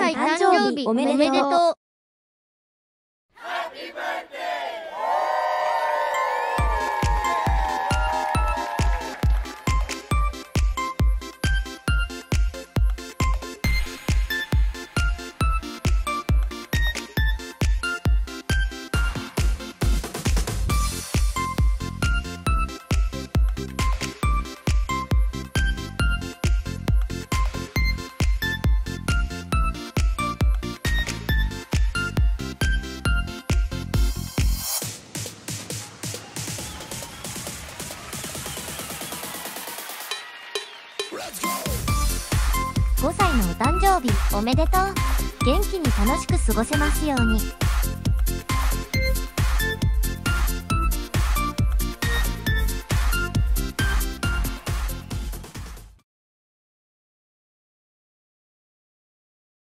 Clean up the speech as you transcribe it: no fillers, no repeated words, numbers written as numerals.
歳誕生日おめでとう。5歳のお誕生日おめでとう。元気に楽しく過ごせますように。